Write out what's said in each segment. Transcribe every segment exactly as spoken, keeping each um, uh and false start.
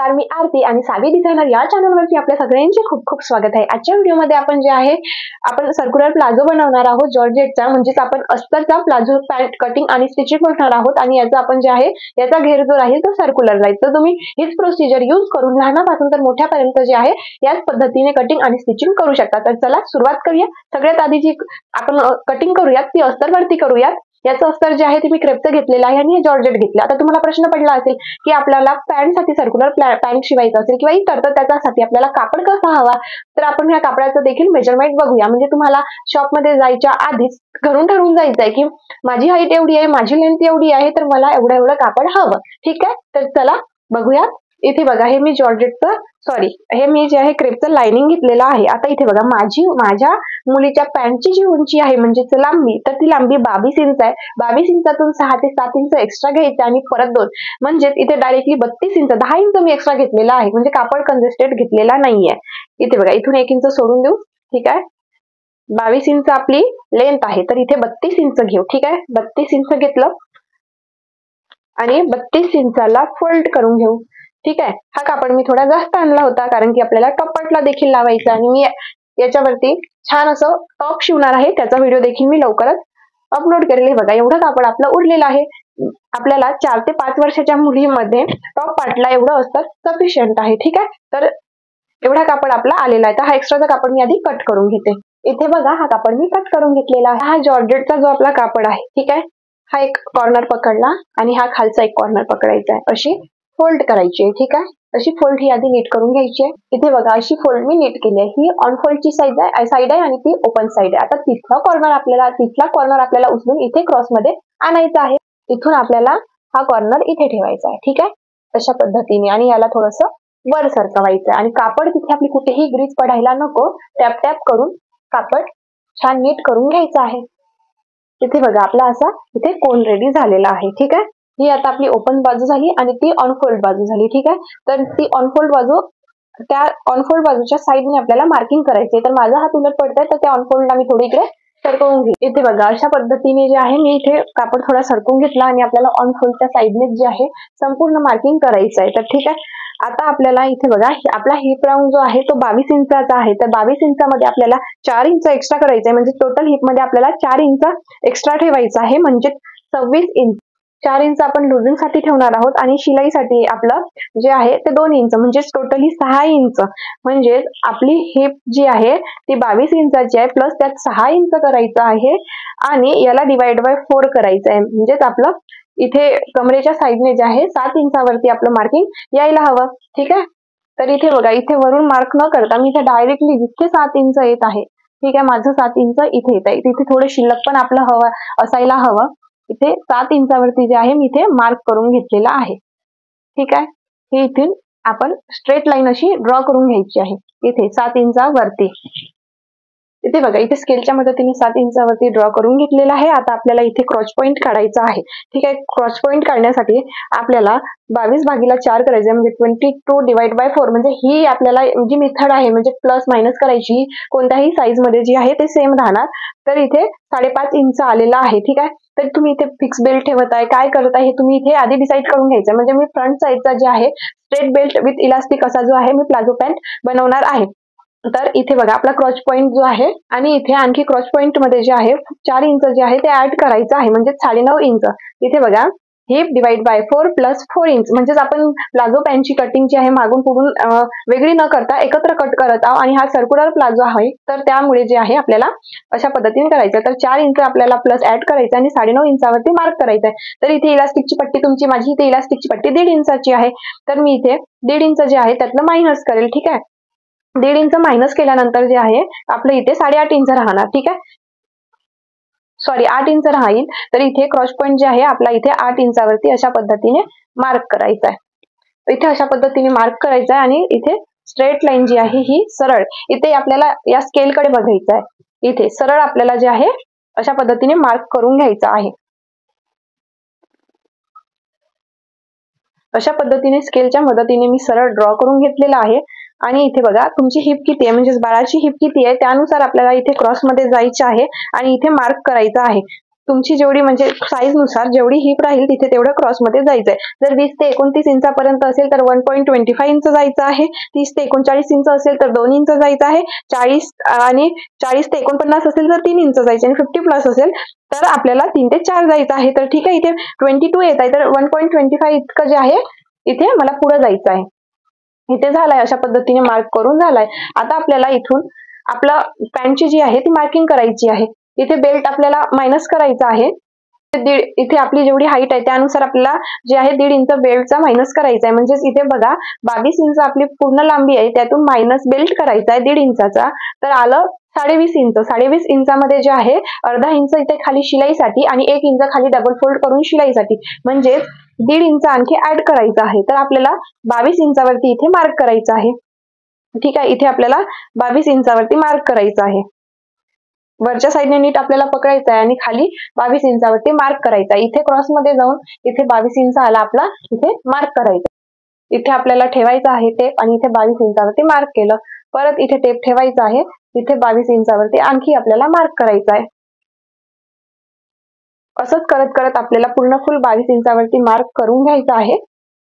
नमस्कार, मी आरती आणि सावी डिझायनर या चॅनलवरती आपल्या सगळ्यांचे खूप खूप स्वागत आहे। आजच्या व्हिडिओमध्ये आपण जे आहे आपण सर्क्युलर प्लाझो बनवणार आहोत जॉर्जेटचा, म्हणजेच आपण अस्तरचा प्लाझो पॅन्ट कटिंग आणि स्टिचिंग करणार आहोत आणि याचा आपण जे आहे याचा घेर जो राहील तो सर्क्युलर राहील। तर तुम्ही हीच प्रोसिजर यूज करून लहानापासून तर मोठ्यापर्यंत जे आहे याच पद्धतीने कटिंग आणि स्टिचिंग करू शकता। तर चला सुरुवात करूया। सगळ्यात आधी जी आपण कटिंग करूयात ती अस्तरवरती करूयात। याचं अस्तर जे आहे ते मी क्रेपचं घेतलेलं आहे आणि हे जॉर्जेट घेतलं। आता तुम्हाला प्रश्न पडला असेल की आपल्याला पॅन्ट साठी सर्क्युलर पॅन्ट शिवायचं असेल किंवा इतर, तर त्याच्यासाठी आपल्याला कापड कसा हवा, तर आपण ह्या कापडाचं देखील मेजरमेंट बघूया। म्हणजे तुम्हाला शॉप मध्ये जायच्या आधीच घरून ठरवून जायचं आहे की माझी हाईट एवढी आहे, माझी लेंथ एवढी आहे, तर मला एवढं एवढं कापड हवं। ठीक आहे, तर चला बघूया। इथे बघा, हे मी जॉर्जेटचं सॉरी हे मी जे आहे क्रेपचं लाइनिंग घेतलेलं आहे। आता इथे बघा, माझी माझ्या मुलीच्या पॅन्टची जी उंची आहे म्हणजेच लांबी, तर ती लांबी बावीस इंच आहे। बावीस इंचातून सहा ते सात इंच एक्स्ट्रा घ्यायचं आणि परत दोन, म्हणजेच इथे डायरेक्टली बत्तीस इंच दहा इंच मी एक्स्ट्रा घेतलेला आहे, म्हणजे कापड कंजेस्टेड घेतलेला नाहीये। इथे बघा, इथून एक इंच सोडून देऊ। ठीक आहे, बावीस इंच आपली लेंथ आहे, तर इथे बत्तीस इंच घेऊ। ठीक आहे, बत्तीस इंच घेतलं आणि बत्तीस इंचाला फोल्ड करून घेऊ। ठीक आहे, हा कापड मी थोडा जास्त आणला होता कारण की आपल्याला टॉपटला देखील लावायचा आणि मी याच्यावरती छान असं टॉप शिवणार आहे, त्याचा व्हिडिओ देखील मी लवकरच अपलोड करेल। हे बघा, एवढं कापड आपलं उरलेलं आहे। आपल्याला चार ते पाच वर्षाच्या मुलीमध्ये टॉप पार्टला एवढं असतं सफिशियंट आहे। ठीक आहे, तर एवढा कापड आपला आलेला आहे। तर हा एक्स्ट्राचा कापड मी आधी कट करून घेते। इथे बघा, हा कापड मी कट करून घेतलेला आहे। हा जॉर्जेटचा जो आपला कापड आहे, ठीक आहे, हा एक कॉर्नर पकडला आणि हा खालचा एक कॉर्नर पकडायचा आहे, अशी फोल्ड करायची आहे। ठीक आहे, अशी फोल्ड ही आधी नीट करून घ्यायची आहे। इथे बघा, अशी फोल्ड मी नीट केली आहे। ही ऑन फोल्डची साईड आहे साईड आहे आणि ती ओपन साईड आहे। आता तिथला कॉर्नर आपल्याला तिथला कॉर्नर आपल्याला उचलून इथे क्रॉस मध्ये आणायचा आहे। इथून आपल्याला हा कॉर्नर इथे ठेवायचा आहे। ठीक आहे, अशा पद्धतीने, आणि याला थोडंसं वर सरकवायचं आहे आणि कापड तिथे आपली कुठेही ग्रीज पडायला नको, टॅप टॅप करून कापड छान नीट करून घ्यायचं आहे। इथे बघा, आपला असा इथे कोन रेडी झालेला आहे। ठीक आहे, ही आता आपली ओपन बाजू झाली आणि ती ऑनफोल्ड बाजू झाली। ठीक आहे, तर ती ऑनफोल्ड बाजू त्या ऑनफोल्ड बाजूच्या साईडने आपल्याला मार्किंग करायचे। तर माझा हात उलट पडतोय, तर त्या ऑनफोल्डला मी थोडी इकडे सरकवून घेऊ। इथे बघा, अशा पद्धतीने जे आहे मी इथे कापड थोडा सरकवून घेतला आणि आपल्याला ऑनफोल्डच्या साईडने जे आहे संपूर्ण मार्किंग करायचं आहे। तर ठीक आहे, आता आपल्याला इथे बघा, आपला हिप राऊंड जो आहे तो बावीस इंचाचा आहे। तर बावीस इंचामध्ये आपल्याला चार इंच एक्स्ट्रा करायचं आहे, म्हणजे टोटल हिप मध्ये आपल्याला चार इंच एक्स्ट्रा ठेवायचं आहे, म्हणजे सव्वीस इंच। चार इंच आपण लुजिंग साठी ठेवणार आहोत आणि शिलाईसाठी आपलं जे आहे ते दोन इंच, म्हणजे टोटली सहा इंच। म्हणजे आपली हिप जी आहे ती बावीस इंचाची आहे, प्लस त्यात सहा इंच करायचं आहे आणि याला डिवाइड बाय फोर करायचं आहे, म्हणजेच आपलं इथे कमरेच्या साईडने जे आहे सात इंचावरती आपलं मार्किंग यायला हवं। ठीक आहे, तर इथे बघा, इथे वरून मार्क न करता मी इथे डायरेक्टली जिथे सात इंच येत आहे, ठीक आहे, माझं सात इंच इथे येत आहे, तिथे थोडं शिल्लक पण आपलं हवं असायला हवं। इथे सात इंचावरती जे आहे मी इथे मार्क करून घेतलेला आहे। ठीक आहे, ही इथून आपण स्ट्रेट लाईन अशी ड्रॉ करून घ्यायची आहे इथे सात इंचावरती। इथे बघा, इथे स्केलच्या मदतीने सात इंचावरती ड्रॉ करून घेतलेला आहे। आता आपल्याला इथे क्रॉच पॉईंट काढायचा आहे। ठीक आहे, क्रॉच पॉईंट काढण्यासाठी आपल्याला बावीस भागीला चार करायचे, म्हणजे twenty two divide by four, म्हणजे ही आपल्याला जी मेथड आहे म्हणजे प्लस मायनस करायची, कोणत्याही साईज मध्ये जी आहे ते सेम राहणार। तर इथे साडेपाच इंच आलेला आहे। ठीक आहे, तर तुम्ही इथे फिक्स बेल्ट ठेवत आहे काय करत आहे हे तुम्ही इथे आधी डिसाईड करून घ्यायचं। म्हणजे मी फ्रंट साईडचा जे आहे स्ट्रेट बेल्ट विथ इलास्टिक असा जो आहे मी प्लाझो पॅन्ट बनवणार आहे। तर इथे बघा, आपला क्रॉच पॉईंट जो आहे आणि इथे आणखी क्रॉच पॉईंट मध्ये जे आहे चार इंच जे आहे ते ऍड करायचं आहे, म्हणजे साडेनऊ इंच। इथे बघा, hip divide by four plus four inch, म्हणजेच आपण प्लाझो पॅन्टची कटिंग जी आहे मागून पुढून वेगळी न करता एकत्र कट करत आहोत आणि हा सर्क्युलर प्लाझो आहे, तर त्यामुळे जे आहे आपल्याला अशा पद्धतीने करायचं। तर चार इंच आपल्याला प्लस ऍड करायचं आणि साडेनऊ इंचावरती मार्क करायचं आहे। तर इथे इलास्टिकची पट्टी तुमची, माझी इथे इलास्टिकची पट्टी दीड इंचाची आहे, तर मी इथे दीड इंच जे आहे त्यातलं मायनस करेल। ठीक आहे, दीड इंच मायनस केल्यानंतर जे आहे आपलं इथे साडेआठ इंच राहणार। ठीक आहे, सॉरी आठ इंच राहील। तर इथे क्रॉस पॉईंट जे आहे आपला इथे आठ इंचावरती अशा पद्धतीने मार्क करायचा आहे। इथे अशा पद्धतीने मार्क करायचा आहे आणि इथे स्ट्रेट लाईन जी आहे ही सरळ, इथे आपल्याला या स्केलकडे बघायचं आहे, इथे सरळ आपल्याला जे आहे अशा पद्धतीने मार्क करून घ्यायचं आहे। अशा पद्धतीने स्केलच्या मदतीने मी सरळ ड्रॉ करून घेतलेला आहे आणि इथे बघा, तुमची हिप किती आहे, म्हणजे बाळाची हिप किती आहे त्यानुसार आपल्याला इथे क्रॉस मध्ये जायचे आहे आणि इथे मार्क करायचं आहे। तुमची जेवढी म्हणजे साईज नुसार जेवढी हिप राहील तिथे तेवढं क्रॉसमध्ये जायचंय. जर वीस ते एकोणतीस इंचापर्यंत असेल तर one point twenty five inch जायचं आहे. तीस ते एकोणचाळीस इंच असेल तर दोन इंच जायचं आहे. चाळीस आणि चाळीस ते एकोणपन्नास असेल तर तीन इंच जायचे आणि फिफ्टी प्लस असेल तर आपल्याला तीन ते चार जायचं आहे. तर ठीक आहे, इथे ट्वेंटी टू येत आहे तर वन पॉईंट ट्वेंटी फाय इतकं जे आहे इथे मला पुढे जायचं आहे. इथे झालाय, अशा पद्धतीने मार्क करून झालाय. आता आपल्याला इथून आपलं पॅन्टची जी आहे ती मार्किंग करायची आहे. इथे बेल्ट आपल्याला मायनस करायचा आहे. दीड इथे आपली जेवढी हाईट आहे त्यानुसार आपल्याला जे आहे दीड इंच बेल्टचा मायनस करायचा आहे. म्हणजेच इथे बघा बावीस इंच आपली पूर्ण लांबी आहे, त्यातून मायनस बेल्ट करायचा आहे दीड इंचाचा, तर आलं साडेवीस इंच. साडेवीस इंचामध्ये जे आहे अर्धा इंच इथे खाली शिलाईसाठी आणि एक इंच खाली डबल फोल्ड करून शिलाईसाठी, म्हणजेच दीड इंच आणखी ऍड करायचा आहे. तर आपल्याला बावीस इंचावरती इथे मार्क करायचं आहे. ठीक आहे, इथे आपल्याला बावीस इंचावरती मार्क करायचं आहे. वरच्या साईडने नीट आपल्याला पकडायचं आहे आणि खाली बावीस इंचावरती मार्क करायचा आहे. इथे क्रॉस मध्ये जाऊन इथे बावीस इंच आला आपला, इथे मार्क करायचा. इथे आपल्याला ठेवायचं आहे टेप आणि इथे बावीस इंचावरती मार्क केलं. परत इथे टेप ठेवायचा आहे, इथे बावीस इंचावरती आणखी आपल्याला मार्क करायचा आहे. असंच करत करत आपल्याला पूर्ण फुल बावीस इंचावरती मार्क करून घ्यायचं आहे.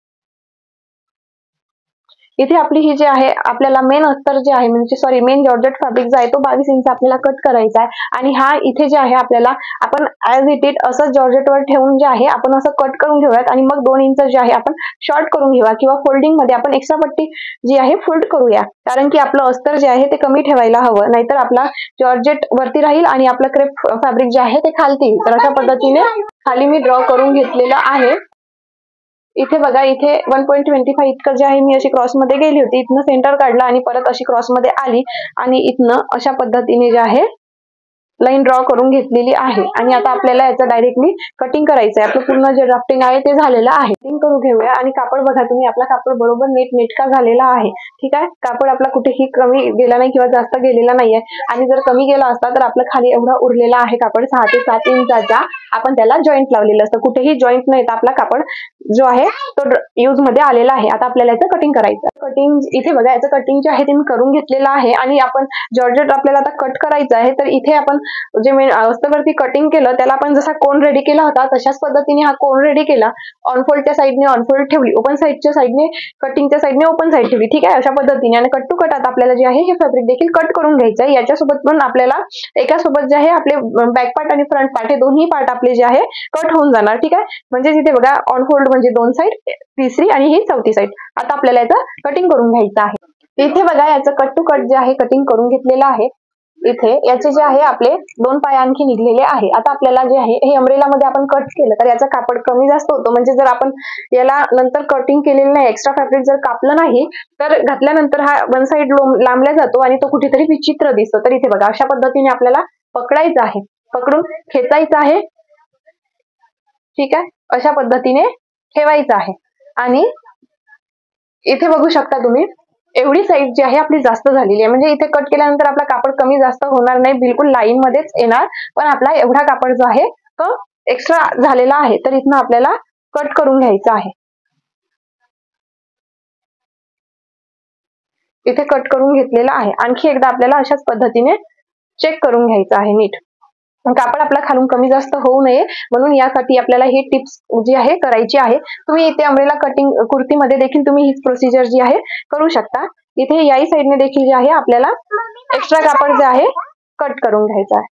इथे आपली ही जी आहे आपल्याला मेन अस्तर जे आहे म्हणजे सॉरी मेन जॉर्जेट फॅब्रिक जो आहे तो बावीस इंच आपल्याला कट करायचा आहे. आणि हा इथे जे आहे आपल्याला आपण ऍज इट इट असं जॉर्जेटवर ठेवून जे आहे आपण असं कट करून घेऊयात आणि मग दोन इंच जे आहे आपण शॉर्ट करून घेऊया किंवा फोल्डिंग मध्ये आपण एक्स्ट्रा पट्टी जी आहे फोल्ड करूया, कारण की आपलं अस्तर जे आहे ते कमी ठेवायला हवं, नाहीतर आपला जॉर्जेट वरती राहील आणि आपलं क्रेप फॅब्रिक जे आहे ते खालती येईल. तर अशा पद्धतीने खाली मी ड्रॉ करून घेतलेलं आहे. इथे बघा इथे वन पॉईंट ट्वेंटी फाय इतकं जे आहे मी अशी क्रॉसमध्ये गेली होती, इथनं सेंटर काढलं आणि परत अशी क्रॉसमध्ये आली आणि इथनं अशा पद्धतीने जे आहे लाईन ड्रॉ करून घेतलेली आहे. आणि आता आपल्याला याचं डायरेक्टली कटिंग करायचं आहे. आपलं पूर्ण जे ड्राफ्टिंग आहे ते झालेलं आहे. कटिंग करून घेऊया आणि कापड बघा तुम्ही, आपला कापड बरोबर नेट नेटका झालेला आहे. ठीक आहे, कापड आपला कुठेही कमी गेला नाही किंवा जास्त गेलेला नाहीये. आणि जर कमी गेला असता तर आपलं खाली एवढा उरलेला आहे कापड सहा ते सात इंचाचा, आपण त्याला जॉईंट लावलेलं असतं. कुठेही जॉईंट नाही तर आपला कापड जो आहे तो यूज मध्ये आलेला आहे. आता आपल्याला याचं कटिंग करायचं. कटिंग इथे बघा याचं कटिंग जे आहे ते मी करून घेतलेलं आहे आणि आपण जॉर्जेट आपल्याला आता कट करायचं आहे. तर इथे आपण जे मी अस्तरवरती कटिंग केलं त्याला आपण जसा कोन रेडी केला होता तशाच पद्धतीने हा कोन रेडी केला. ऑनफोल्डच्या साईडने ऑनफोल्ड ठेवली, ओपन साईडच्या साईडने कटिंगच्या साईडने ओपन साईड ठेवली. ठीक आहे, अशा पद्धतीने. आणि कट टू कट आता आपल्याला जे आहे हे फॅब्रिक देखील कट करून घ्यायचं आहे. याच्यासोबत पण आपल्याला एका सोबत जे आहे आपले बॅक पार्ट आणि फ्रंट पार्ट हे दोन्ही पार्ट आपले जे आहे कट होऊन जाणार. ठीक आहे, म्हणजे इथे बघा ऑनफोल्ड म्हणजे दोन साईड, तिसरी आणि ही चौथी साईड. आता आपल्याला याचं कटिंग करून घ्यायचं आहे. इथे बघा याचं कट टू कट जे आहे कटिंग करून घेतलेलं आहे. इथे याचे जे आहे आपले दोन पाय आणखी निघलेले आहे. आता आपल्याला जे आहे हे अम्ब्रेला मध्ये आपण कट केलं तर याचा कापड कमी जास्त होतो. म्हणजे जर आपण याला नंतर कटिंग केलेलं नाही, एक्स्ट्रा फॅब्रिक जर कापलं नाही तर घातल्यानंतर हा वन साइड लांबला जातो आणि तो कुठेतरी विचित्र दिसतो. तर इथे बघा अशा पद्धतीने आपल्याला पकडायचं आहे, पकडून खेचायचं आहे. ठीक आहे, अशा पद्धतीने ठेवायचं आहे. आणि इथे बघू शकता तुम्ही एवढी साईड जी आहे आपली जास्त झालेली आहे. म्हणजे इथे कट केल्यानंतर आपला कापड कमी जास्त होणार नाही, बिलकुल लाईन मध्येच येणार. पण आपला एवढा कापड जो आहे तो एक्स्ट्रा झालेला आहे. तर इथनं आपल्याला कट करून घ्यायचा आहे. इथे कट करून घेतलेला आहे. आणखी एकदा आपल्याला अशाच पद्धतीने चेक करून घ्यायचं आहे नीट. कापड आपला खालून कमी जास्त होऊ नये म्हणून यासाठी आपल्याला ही टिप्स जी आहे करायची आहे. तुम्ही इथे अम्ब्रेला कटिंग कुर्तीमध्ये देखील तुम्ही हीच प्रोसिजर जी आहे करू शकता. इथे याही साईडने देखील जे आहे आपल्याला एक्स्ट्रा कापड जे आहे कट करून घ्यायचं आहे.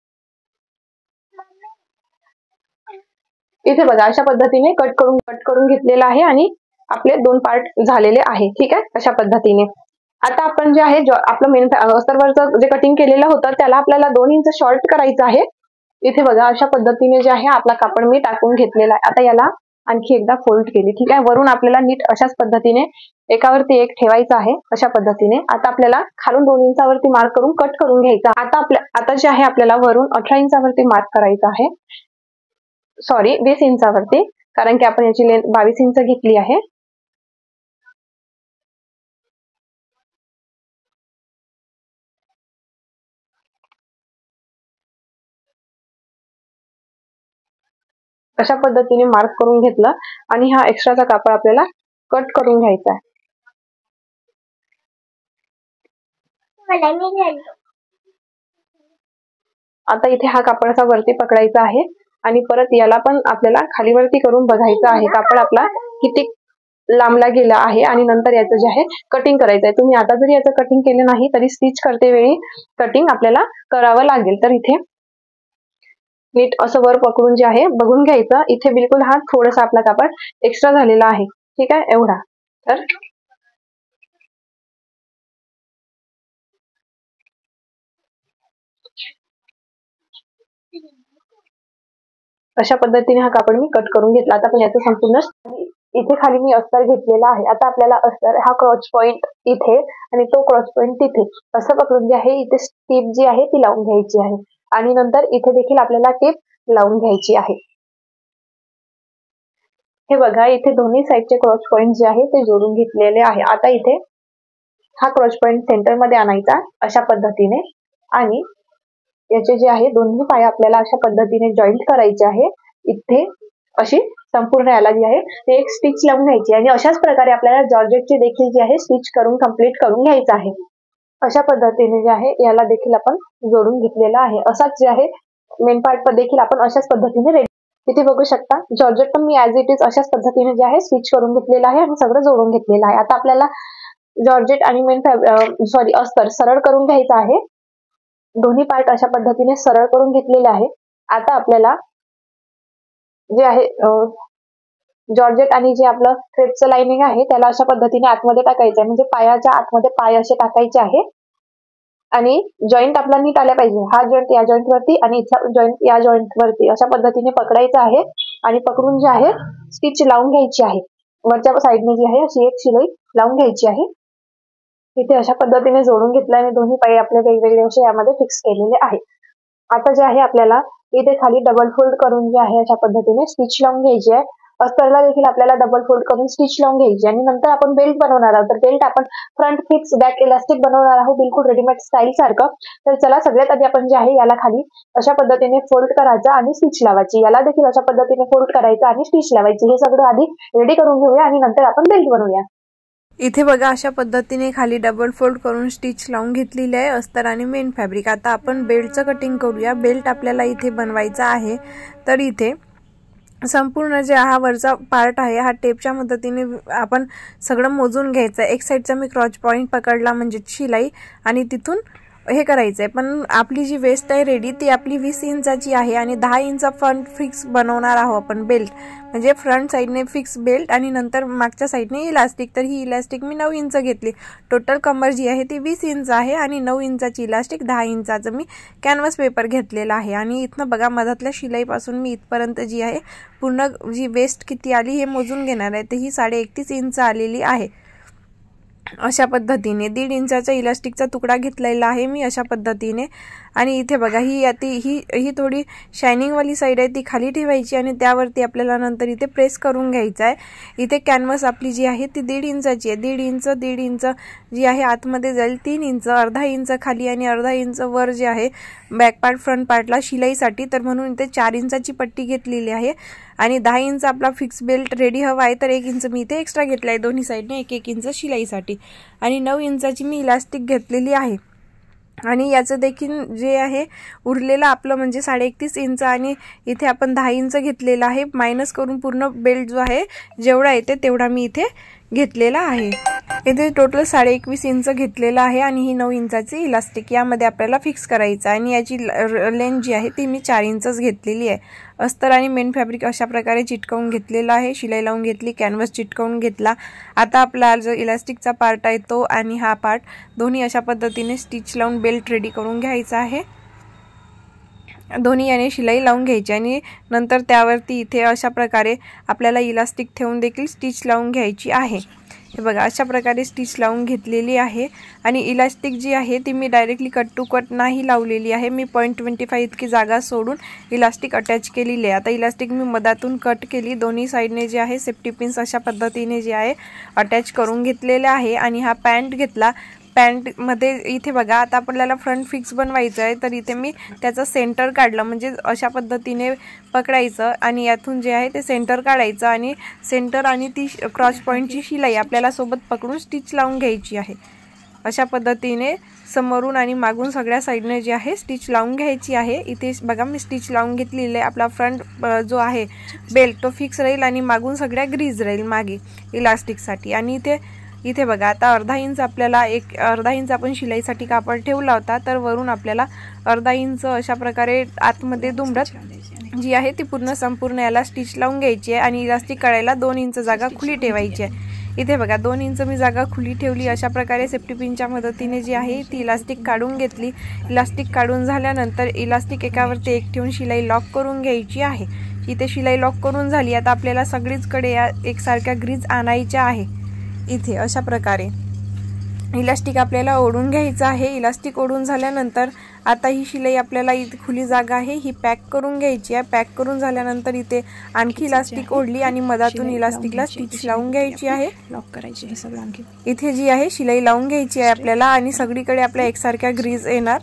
इथे बघा अशा पद्धतीने कट करून कट करून घेतलेला आहे आणि आपले दोन पार्ट झालेले आहे. ठीक आहे, अशा पद्धतीने. आता आपण जे आहे आपलं मेन अस्तरवरचं जे कटिंग केलेलं होतं त्याला आपल्याला दोन इंच शॉर्ट करायचं आहे. इथे बघा अशा पद्धतीने जे आहे आपला कापड मी टाकून घेतलेला आहे. आता याला आणखी एकदा फोल्ड केली. ठीक आहे, वरून आपल्याला नीट अशाच पद्धतीने एकावरती एक ठेवायचं आहे. अशा पद्धतीने आता आपल्याला खालून दोन इंचावरती मार्क करून कट करून घ्यायचा. आता आपल्या आता जे आहे आपल्याला वरून अठरा इंचावरती मार्क करायचं आहे, सॉरी वीस इंचावरती, कारण की आपण याची लेंथ बावीस इंच घेतली आहे. अशा पद्धतीने मार्क करून घेतलं आणि हा एक्स्ट्राचा कापड आपल्याला कट करून घ्यायचा आहे. आता इथे हा कापड असा वरती पकडायचा आहे आणि परत याला पण आपल्याला खाली वरती करून बघायचं आहे कापड आपला किती लांबला गेला आहे आणि नंतर याचं जे आहे कटिंग करायचं आहे। तुम्ही आता जरी याचं कटिंग केलं नाही तरी स्टिच करते वेळी कटिंग आपल्याला करावं लागेल। तर इथे नीट असं वर पकडून जे आहे बघून घ्यायचं, इथे बिलकुल हा थोडासा आपला कापड एक्स्ट्रा झालेला आहे, ठीक आहे, एवढा। तर अशा पद्धतीने हा कापड मी कट करून घेतला। आता आपण याचं संपूर्ण इथे खाली मी अस्तर घेतलेला आहे। आता आपल्याला अस्तर हा क्रॉच पॉइंट इथे आणि तो क्रॉच पॉइंट तिथे असं पकडून जे आहे इथे टीप जी आहे ती लावून घ्यायची आहे आणि नंतर इथे देखील आपल्याला टीप लावून घ्यायची आहे। हे बघा इथे दोन्ही साइडचे क्रॉच पॉइंट जे आहे ते जोडून घेतलेले आहे। आता इथे हा क्रॉच पॉइंट सेंटर मध्ये आणायचा अशा पद्धतीने आणि याचे जे आहे दोन्ही पाय आपल्याला अशा पद्धतीने जॉईंट करायचे आहे। इथे अशी संपूर्ण याला जी आहे ते एक स्टिच लावून घ्यायची आणि अशाच प्रकारे आपल्याला जॉर्जेटची देखील जी आहे स्टिच करून कंप्लीट करून घ्यायचं आहे। अशा पद्धतीने जे आहे याला देखील आपण जोडून घेतलेला आहे। असाच जे आहे मेन पार्ट पर देखील आपण अशाच पद्धतीने रेडी इथे बघू शकता जॉर्जेट पण मी ॲज इट इज अशाच पद्धतीने जे आहे स्टिच करून घेतलेला आहे आणि सगळं जोडून घेतलेलं आहे। आता आपल्याला जॉर्जेट आणि मेन सॉरी अस्तर सरळ करून घ्यायचं आहे। दोन्ही पार्ट अशा पद्धतीने सरळ करून घेतलेले आहे। आता आपल्याला जे आहे जॉर्जेट आणि जे आपलं क्रेपचं लाइनिंग आहे त्याला अशा पद्धतीने आतमध्ये टाकायचं आहे, म्हणजे पायाच्या आतमध्ये पाय असे टाकायचे आहे आणि जॉईंट आपला नीट आला पाहिजे। हा जॉईंट या जॉईंट वरती आणि इथला जॉईंट या जॉईंट वरती अशा पद्धतीने पकडायचा आहे आणि पकडून जे आहे स्टिच लावून घ्यायची आहे। वरच्या साईडने जी आहे अशी एक शिलाई लावून घ्यायची आहे। इथे अशा पद्धतीने जोडून घेतला आणि दोन्ही पाय आपले वेगवेगळे असे यामध्ये फिक्स केलेले आहे। आता जे आहे आपल्याला इथे खाली डबल फोल्ड करून जे आहे अशा पद्धतीने स्टिच लावून घ्यायची आहे। अस्तरला देखील आपल्याला डबल फोल्ड करून स्टिच लावून घ्यायची आणि नंतर आपण बेल्ट बनवणार आहोत। तर बेल्ट आपण फ्रंट फिक्स बॅक इलास्टिक बनवणार आहोत बिलकुल रेडीमेड स्टाईल सारखं। तर चला सगळ्यात आधी आपण जे आहे याला खाली अशा पद्धतीने फोल्ड करायचं आणि स्टिच लावायची, याला देखील अशा पद्धतीने फोल्ड करायचं आणि स्टिच लावायची। हे सगळं आधी रेडी करून घेऊया आणि नंतर आपण बेल्ट बनवूया। इथे बघा अशा पद्धतीने खाली डबल फोल्ड करून स्टिच लावून घेतलेली आहे अस्तर आणि मेन फॅब्रिक। आता आपण बेल्टचं कटिंग करूया। बेल्ट आपल्याला इथे बनवायचा आहे। तर इथे संपूर्ण जे हा वरचा पार्ट आहे हा टेपच्या मदतीने आपण सगळं मोजून घ्यायचं आहे। एक साइडचा मी क्रॉच पॉइंट पकडला म्हणजे शिलाई आणि तिथून हे करायचंय। पण आपली जी वेस्ट आहे रेडी ती आपली वीस इंचाची आहे आणि दहा इंच फ्रंट फिक्स बनवणार आहोत आपण बेल्ट, म्हणजे फ्रंट साइडने फिक्स बेल्ट आणि नंतर मागच्या साइडने इलास्टिक। तर ही इलास्टिक मी नऊ इंच घेतली। टोटल कंबर जी आहे ती वीस इंच आहे आणि नऊ इंचाची इलास्टिक दहा इंचाचं मी कॅनव्हास पेपर घेतलेला आहे। आणि इथनं बघा मधातल्या शिलाईपासून मी इथपर्यंत जी आहे पूर्ण जी वेस्ट किती आली हे मोजून घेणार आहे। तर ही साडे एकतीस इंच आलेली आहे। अशा पद्धतीने दीड इंचाचा इलास्टिकचा तुकडा घेतलेला आहे मी अशा पद्धतीने। आणि इथे बघा ही ती ही ही थोडी शायनिंग वाली साइड आहे ती खाली ठेवायची आणि त्यावरती आपल्याला नंतर इथे प्रेस करून घ्यायचा आहे। इथे कॅनव्हास आपली जी आहे ती दीड इंचाची आहे। दीड इंच दीड इंच जी आहे आतमध्ये जाईल, तीन इंच अर्धा इंच खाली आणि अर्धा इंच वर जे आहे बॅक पार्ट फ्रंट पार्टला शिलाईसाठी। तर म्हणून इथे चार इंचाची पट्टी घेतलेली आहे आणि दहा इंच आपला फिक्स बेल्ट रेडी हवा आहे। तर एक इंच मी इथे एक्स्ट्रा घेतला आहे, दोन्ही साइडने एक एक इंच शिलाईसाठी आणि नऊ इंचाची मी इलास्टिक घेतलेली आहे। आणि याचं देखील जे आहे उरलेलं आपलं म्हणजे साडे एकतीस इंच आणि इथे आपण दहा इंच घेतलेला आहे। मायनस करून पूर्ण बेल्ट जो आहे जेवढा येते तेवढा मी इथे घेतलेला आहे। इथे टोटल साडे एकवीस इंच घेतलेला आहे आणि ही नऊ इंचाची इलास्टिक यामध्ये आपल्याला फिक्स करायचं आहे। आणि याची लेंथ जी आहे ती मी चार इंचच घेतलेली आहे। अस्तर आणि मेन फॅब्रिक अशा प्रकारे चिटकवून घेतलेला आहे, शिलाई लावून घेतली, कॅनव्हास चिटकवून घेतला। आता आपला जो इलास्टिकचा पार्ट आहे तो आणि हा पार्ट दोन्ही अशा पद्धतीने स्टिच लावून बेल्ट रेडी करून घ्यायचा आहे। दोन्ही याने शिलाई लावून घ्यायची आणि नंतर त्यावरती इथे अशा प्रकारे आपल्याला इलास्टिक ठेवून देखील स्टिच लावून घ्यायची आहे। हे बघा अशा प्रकारे स्टिच लावून घेतलेली आहे आणि इलास्टिक जी आहे ती मी डायरेक्टली कट टू कट नाही लावलेली आहे। मी पॉईंट ट्वेंटी फाय इतकी जागा सोडून इलास्टिक अटॅच केलेली आहे। आता इलास्टिक मी मधातून कट केली, दोन्ही साइडने जे आहे सेफ्टी पिन्स अशा पद्धतीने जे आहे अटॅच करून घेतलेले आहे। आणि हा पॅन्ट घेतला, पॅन्ट मध्ये इथे बघा आता आपल्याला फ्रंट फिक्स बनवायचं आहे। तर इथे मी त्याचा सेंटर काढला, म्हणजे अशा पद्धतीने पकडायचं आणि यातून जे आहे ते सेंटर काढायचं आणि सेंटर आणि ती क्रॉस पॉईंटची शिलाई आपल्याला सोबत पकडून स्टिच लावून घ्यायची आहे। अशा पद्धतीने समोरून आणि मागून सगळ्या साईडने जे आहे स्टिच लावून घ्यायची आहे। इथे बघा मी स्टिच लावून घेतलेली आहे। आपला फ्रंट जो आहे बेल्ट तो फिक्स राहील आणि मागून सगळ्या ग्रीज राहील मागे इलास्टिकसाठी। आणि इथे इथे बघा आता अर्धा इंच आपल्याला एक अर्धा इंच आपण शिलाईसाठी कापड ठेवला होता, तर वरून आपल्याला अर्धा इंच अशा प्रकारे आतमध्ये दुमडत जी आहे ती पूर्ण संपूर्ण याला स्टिच लावून घ्यायची आहे आणि इलास्टिक काढायला दोन इंच जागा खुली ठेवायची आहे। इथे बघा दोन इंच मी जागा खुली ठेवली। अशा प्रकारे सेफ्टी पिनच्या मदतीने जी आहे ती इलास्टिक काढून घेतली। इलास्टिक काढून झाल्यानंतर इलास्टिक एकावरती एक ठेवून शिलाई लॉक करून घ्यायची आहे। इथे शिलाई लॉक करून झाली। आता आपल्याला सगळीचकडे या एकसारख्या ग्रीज आणायच्या आहे। इथे अशा प्रकारे इलास्टिक आपल्याला ओढून घ्यायचं आहे। इलास्टिक ओढून झाल्यानंतर आता ही शिलाई आपल्याला इथे खुली जागा आहे ही पॅक करून घ्यायची आहे। पॅक करून झाल्यानंतर इथे आणखी इलास्टिक ओढली आणि मधातून इलास्टिकला स्टिच लावून घ्यायची आहे। लॉक करायची हे सगळं आणखी इथे जी आहे शिलाई लावून घ्यायची आहे आपल्याला आणि सगळीकडे आपल्या एकसारख्या ग्रीज येणार।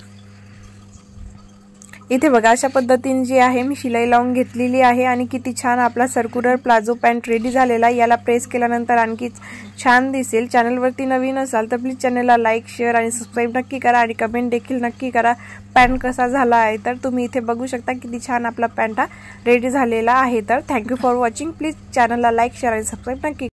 इथे बघा अशा पद्धतीने जी आहे मी शिलाई लावून घेतलेली आहे आणि किती छान आपला सर्क्युलर प्लाझो पॅन्ट रेडी झालेला आहे। याला प्रेस केल्यानंतर आणखी छान दिसेल। चॅनलवरती नवीन असाल तर प्लीज चॅनलला लाईक शेअर आणि सबस्क्राईब नक्की करा आणि कमेंट देखील नक्की करा पॅन्ट कसा झाला आहे। तर तुम्ही इथे बघू शकता किती छान आपला पॅन्ट हा रेडी झालेला आहे। तर थँक्यू फॉर वॉचिंग। प्लीज चॅनलला लाईक शेअर आणि सबस्क्राईब नक्की